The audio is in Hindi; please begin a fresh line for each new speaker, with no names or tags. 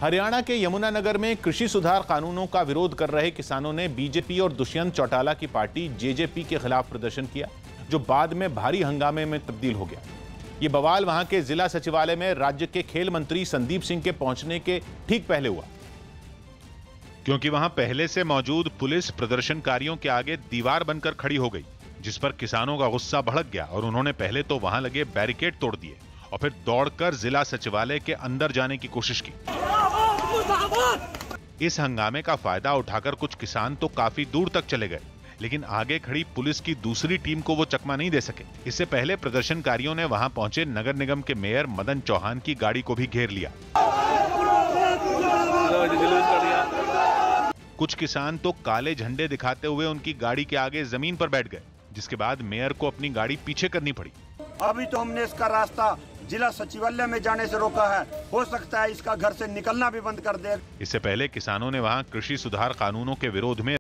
हरियाणा के यमुनानगर में कृषि सुधार कानूनों का विरोध कर रहे किसानों ने बीजेपी और दुष्यंत चौटाला की पार्टी जेजेपी के खिलाफ प्रदर्शन किया, जो बाद में भारी हंगामे में तब्दील हो गया। ये बवाल वहां के जिला सचिवालय में राज्य के खेल मंत्री संदीप सिंह के पहुंचने के ठीक पहले हुआ, क्योंकि वहां पहले से मौजूद पुलिस प्रदर्शनकारियों के आगे दीवार बनकर खड़ी हो गई, जिस पर किसानों का गुस्सा भड़क गया और उन्होंने पहले तो वहां लगे बैरिकेड तोड़ दिए और फिर दौड़कर जिला सचिवालय के अंदर जाने की कोशिश की। इस हंगामे का फायदा उठाकर कुछ किसान तो काफी दूर तक चले गए, लेकिन आगे खड़ी पुलिस की दूसरी टीम को वो चकमा नहीं दे सके। इससे पहले प्रदर्शनकारियों ने वहां पहुंचे नगर निगम के मेयर मदन चौहान की गाड़ी को भी घेर लिया। कुछ किसान तो काले झंडे दिखाते हुए उनकी गाड़ी के आगे जमीन पर बैठ गए, जिसके बाद मेयर को अपनी गाड़ी पीछे करनी पड़ी।
अभी तो हमने इसका रास्ता जिला सचिवालय में जाने से रोका है, हो सकता है इसका घर से निकलना भी बंद कर दे।
इससे पहले किसानों ने वहां कृषि सुधार कानूनों के विरोध में